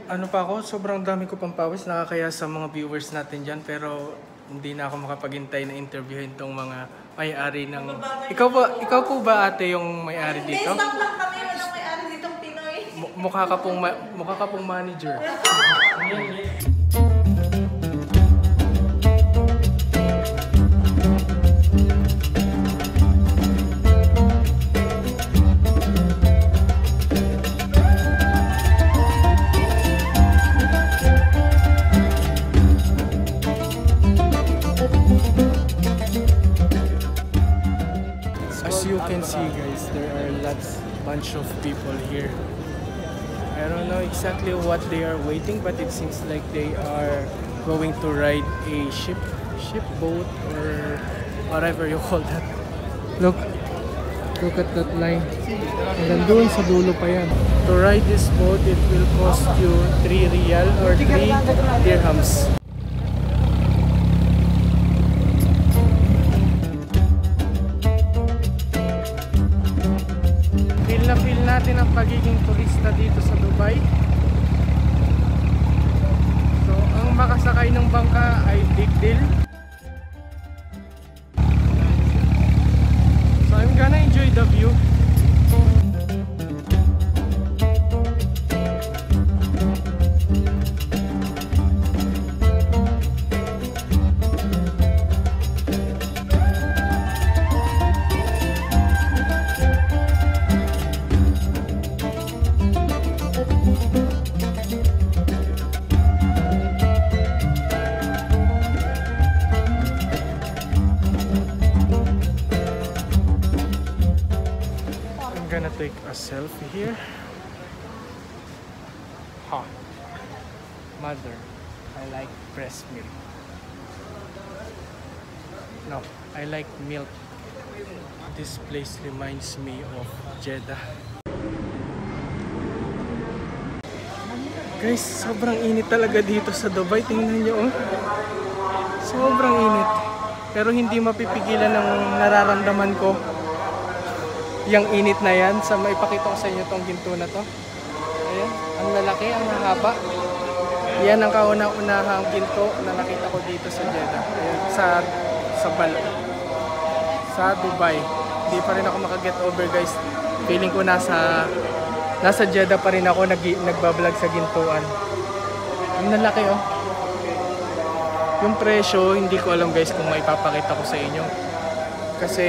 Ano pa ako, sobrang dami ko pang pawis, nakakaya sa mga viewers natin dyan, pero hindi na ako makapaghintay na interviewin tong mga may-ari ng... Ikaw po ba ate yung may-ari dito? Stop lang kami, walang may-ari ditong Pinoy. Mukha ka pong manager. As you can see guys, there are bunch of people here. I don't know exactly what they are waiting, but it seems like they are going to ride a ship boat or whatever you call that. Look at that line. Hanggang doon sa dulo pa yan. To ride this boat, it will cost you 3 riyal or 3 dirhams. Feel natin ang pagiging turista dito sa Dubai. So, ang makasakay ng bangka ay big deal. So, I'm gonna enjoy the view. I'm gonna take a selfie here. Mother, I like breast milk. No, I like milk. This place reminds me of Jeddah. Guys, sobrang init talaga dito sa Dubai. Tingnan nyo, oh. Sobrang init. Pero hindi mapipigilan ng nararamdaman ko yung init na yan. Sa maipakita ko sa inyo tong ginto na to. Ayan, ang lalaki, ang haba. Yan ang kauna-unahang ginto na nakita ko dito sa Jeddah. Ayan, sa Dubai. Hindi pa rin ako makaget over guys. Feeling ko nasa Jeddah pa rin ako nagbablog sa gintuan. Ang lalaki oh. Yung presyo, hindi ko alam guys kung maipapakita ko sa inyo. Kasi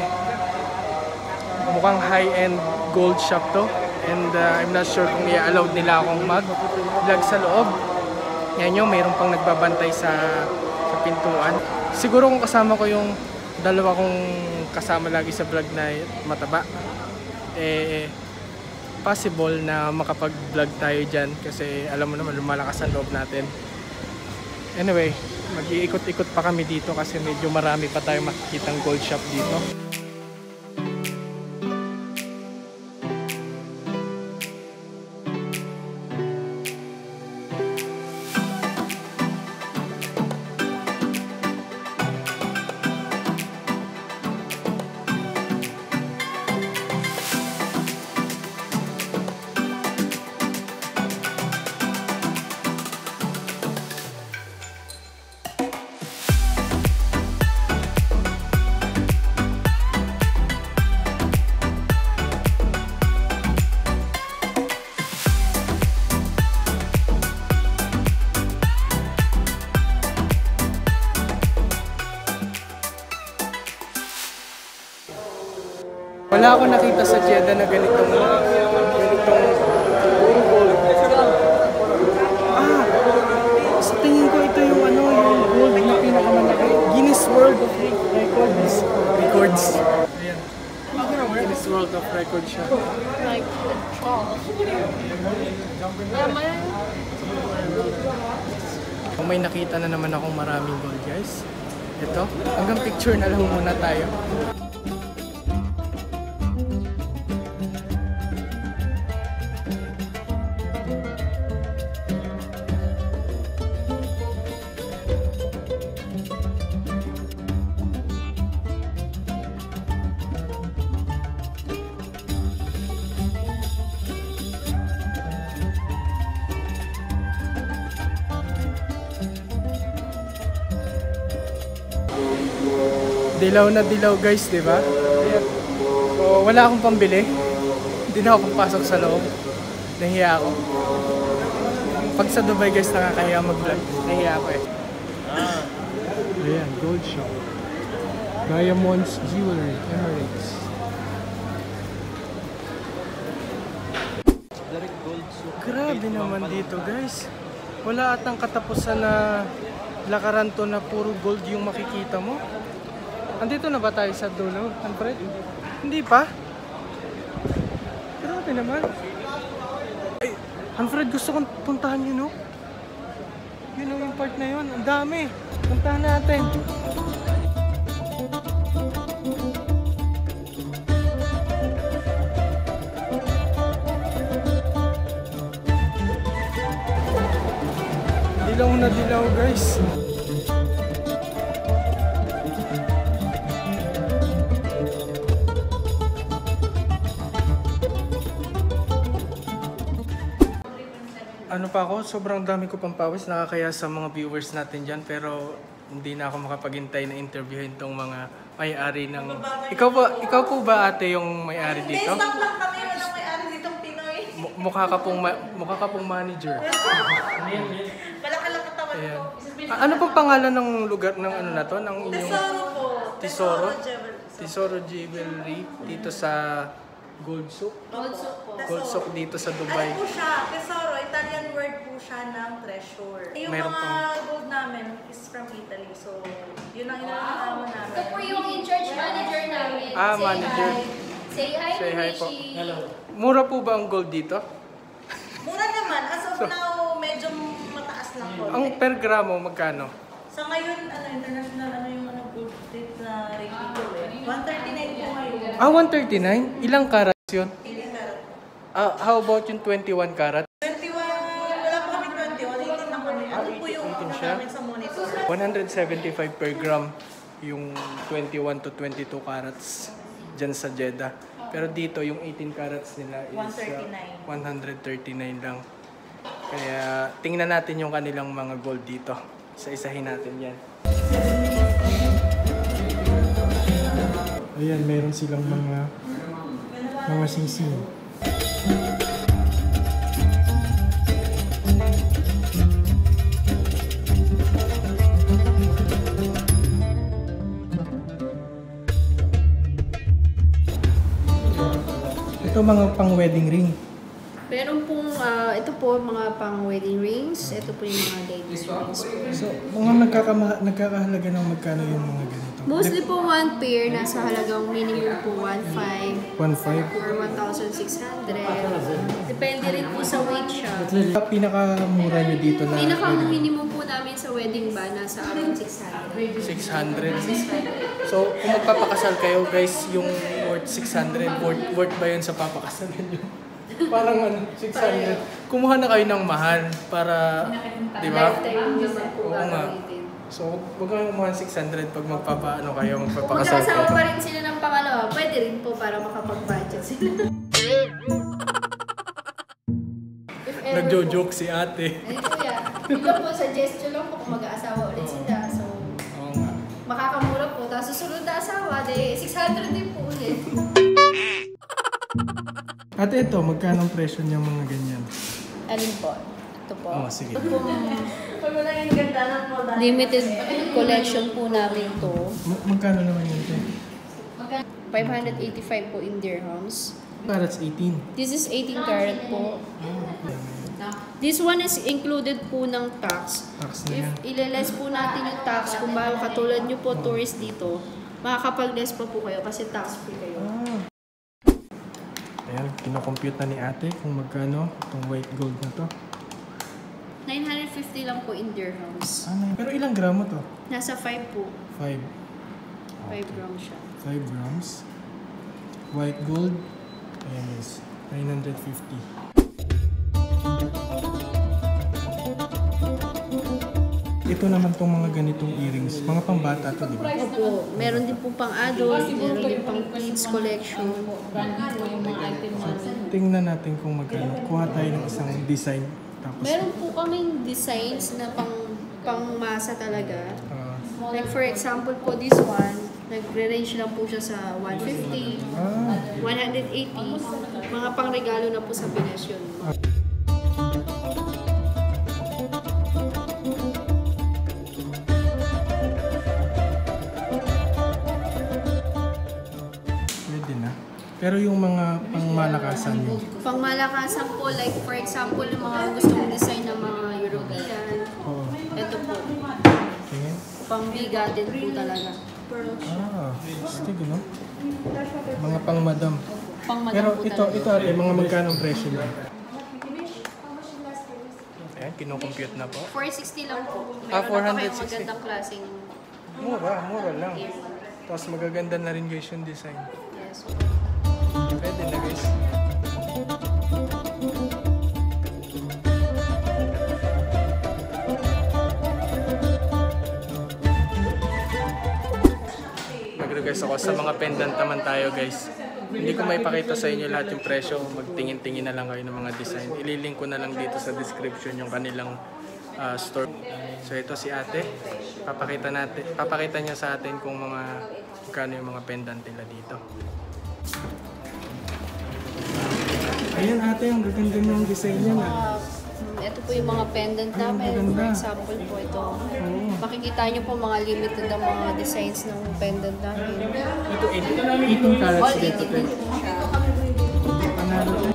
mukhang high-end gold shop to. And I'm not sure kung i-allowed nila akong mag-vlog sa loob. Yan yun, mayroon pang nagbabantay sa pintuan. Siguro kung kasama ko yung dalawa kong kasama lagi sa vlog na mataba, possible na makapag-vlog tayo dyan. Kasi alam mo naman, lumalakas ang loob natin. Anyway, mag-iikot-ikot pa kami dito kasi medyo marami pa tayong makikitang gold shop dito. Wala ako nakita sa Jeddah na ganitong puro gold. Sa tingin ko ito yung yung gold na pinakamalaki. Guinness World of Records. Ayan. Guinness World of Records siya. Like the troll. May nakita na naman akong maraming gold guys. Ito, hanggang picture na lang muna tayo. Dilaw na dilaw guys, di ba? Ayan. So, wala akong pambili. Hindi na ako papasok sa loob. Nahiya ako. Pag sa Dubai guys, nakakahiya mag-vlog. Nahiya ako eh. Ayan, gold shop. Diamonds Jewelry, Emirates. Grabe naman dito guys. Wala atang katapusan na lakaran to na puro gold yung makikita mo. Andito na ba tayo sa dulo, Alfred? Hindi pa? Grabe naman. Ay, Alfred, gusto kong puntahan yun, no? Yun yung part na yun. Ang dami. Puntahan natin. Dilaw na dilaw, guys. Ano pa ako, sobrang dami ko pang pawis, nakakaya sa mga viewers natin dyan, pero hindi na ako makapaghintay na interviewin tong mga may-ari ng... Ikaw po ba ate yung may-ari dito? Stop lang kami, walang may-ari ditong Pinoy. Mukha ka pong manager. Malaki lang katawan Ayan. ko. Ano pong pangalan ng lugar ng ano na to? Ng inyong Tesoro po. Tesoro? Jewelry. Tesoro Jewelry dito sa Gold Souk. Gold Souk po. Gold Souk dito sa Dubai. Ano po siya? Tesoro, Italian word po siya ng treasure. Yung Mayroon mga pang- gold namin is from Italy. So, yun ang inalaman namin. Ito po yung in-charge manager namin. Ah, Say manager. hi. Say hi, Say hi po. Michi. Hello. Mura po ba ang gold dito? Mura naman. As of now, medyo mataas lang po. Ang per gramo magkano? Sa ngayon, international, yung gold rate na rate dito eh. 139 po ngayon. Ah, 139? Ilang carats yun? Ilang karat? How about yung 21 carat? 21, wala pa kami 21, 18 lang kami. Ano po yung 18 ano siya? namin sa monitor? 175 per gram yung 21 to 22 carats dyan sa Jeddah. Pero dito yung 18 carats nila is 139 lang. Kaya tingnan natin yung kanilang mga gold dito. Isa-isahin natin yan. Ayan, meron silang mga sing-sing. Ito mga pang-wedding ring. Meron pong, ito po mga pang wedding rings. Ito po yung mga ladies rings po. So, mga nagkakahalaga ng magkano yung mga ganito? Mostly po one pair, nasa halagang minimum po 1,500 1.5. or 1,600. Depende rin po sa weight siya. Pinakamura nyo dito na Pinaka-minimum po namin sa wedding ba, nasa around 600. 600. So, kung magpapakasal kayo guys, yung worth 600, worth ba yun sa papakasalan nyo? Parang 600. Kumuha na kayo ng mahal para, di ba? Lifetime naman po Oo nga. gagamitin. So, huwag kayong kumuha ng 600 pag magpapaano kayo, Kung magpapakasal magkasama kayo. pa rin sila ng pangalawa, pwede rin po para makapag-budget sila. If ever Nagjo-joke si ate. Ay, kuya. Ito po, suggestion lang po kung mag-aasawa ulit sila. So, Oo nga. makakamura po. Tapos susunod na asawa, 600 din po ulit. Ate, ito, magkano ang presyo niyang mga ganyan? Alin po? Ito po. Oo, sige. Ito po, Pag wala yung ganda ng moda. limited collection po namin to. Magkano naman yun, te? 585 po in dirhams. Carats 18. This is 18 karat po. This one is included po ng tax. Tax na If yan. ileless po natin yung tax, kung bago katulad nyo po tourist dito, makakapag-less pa po kayo kasi tax free kayo. Ayan, kinocompute na ni ate kung magkano itong white gold na to. 950 lang po in dirhams. Pero ilang gramo to? Nasa 5 po. 5. 5 grams siya. 5 grams. White gold. Ayan guys. 950. Ito naman tong mga ganitong earrings. Mga pambata to, di ba? Opo, meron din po pang adult, meron din pang kids collection. Tingnan natin kung magkano. Kuha tayo ng isang design. Tapos, Meron po kaming designs na pang masa talaga. ah, Like for example po this one, Nagre-range lang po siya sa 150, Ah, 180. Mga pangregalo na po sa Pinas yun. pwede na. Pero yung mga pangmalakasan nyo. Pangmalakasan po, like for example, yung mga gustong design ng mga European. Oo. Ito po, Tingin. pangbigatin po talaga. Ah, astig, no? Mga pang madam. Pang Pero po ito talaga. ate, mga magkano ang presyo nyo? Ayan, kinukompute na po. 460 lang po. Ah, Meron na pa kayong 460. magandang klaseng Mura lang. game. Tapos magaganda na rin guys yung design. Yes. Pwede na guys. Mag-request ako sa mga pendant naman tayo guys. Hindi ko may pakita sa inyo lahat yung presyo. Magtingin-tingin na lang kayo ng mga design. Ililink ko na lang dito sa description yung kanilang store. So ito si ate. Papakita niya sa atin kung magkano yung mga pendant nila dito. Ayan ate, ang gaganda ng design niya na. Ito po yung mga pendant namin. maganda. For example po ito. Makikita nyo po mga limited ang mga designs ng pendant namin. Ito 18 carats All dito. 18 din po siya. Panalo to.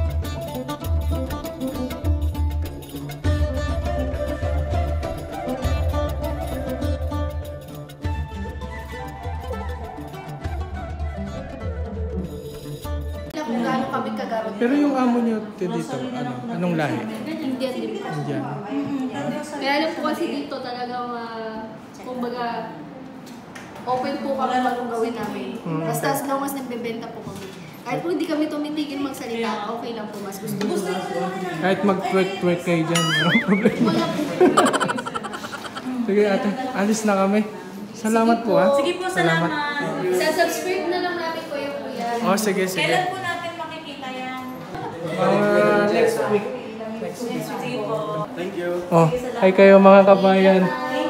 Kung gaano kami kagamit. Pero yung amo niyo dito, anong lahi? Indian din po. Indian. Kaya lang po kasi dito talagang, kumbaga, open po kami anong gawin namin. Basta as long as nagbebenta po kami. Kahit po hindi kami tumitigil magsalita, okay lang po. Mas gusto ko. Kahit mag-twerk-twerk kayo dyan, walang problema. Wala po. Sige ate, alis na kami. Salamat po ha. Sige po, salamat. Sa-subscribe na lang namin ko yung kuya. Oh, sige, sige. Kailan po natin makikita yan? Next week. Sige po. Thank you. Oh, hi kayo mga kabayan.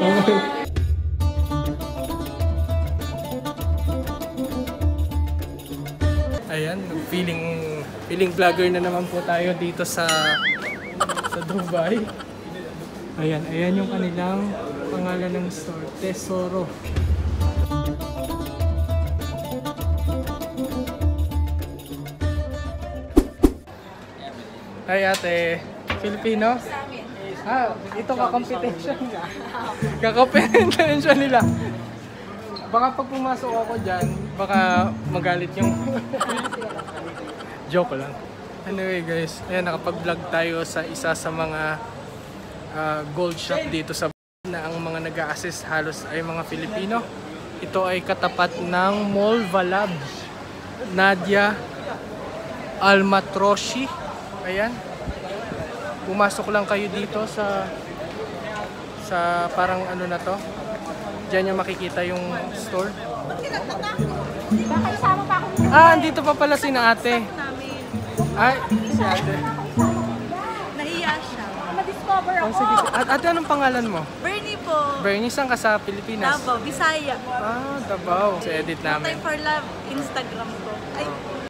Ayan, feeling vlogger na naman po tayo dito sa Dubai. Ayan yung kanilang pangalan ng store, Tesoro. Hi ate, Filipino? Ah, ito ka-competition niya. Ka-competition nila. Baka pag pumasok ako dyan, baka magalit yung... Joke lang. Anyway guys, ayan, nakapag-vlog tayo sa isa sa mga gold shop dito sa na ang mga nag-a-assist halos ay mga Filipino. Ito ay katapat ng Mall Valab, Nadia Almatroshi. Ayan. Pumasok lang kayo dito sa parang ano na to. Diyan yung makikita yung store. Baka isama pa ako. Ah, andito pa pala si na ate. Ay, si ate. Nahiya siya. Na-discover Oh, sige. Ate, anong pangalan mo? Bernie po. Bernie, saan ka sa Pilipinas? Davao, Bisaya. Ah, Davao. Sa edit namin. Time for Love, Instagram ko. Ay.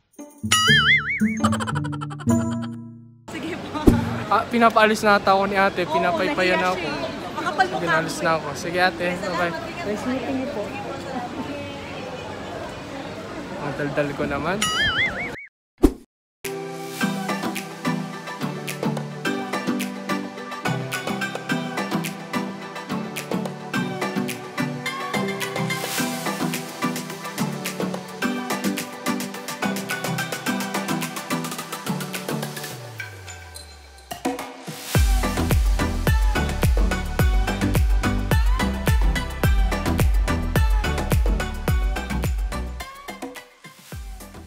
Sige po. Ah, pinapaalis na ata ako ni ate. Pinapaypayan na ako. Makapal mo ka. Pinalis na ako. Sige ate, bye-bye. Nice meeting you po. Ang daldal ko naman.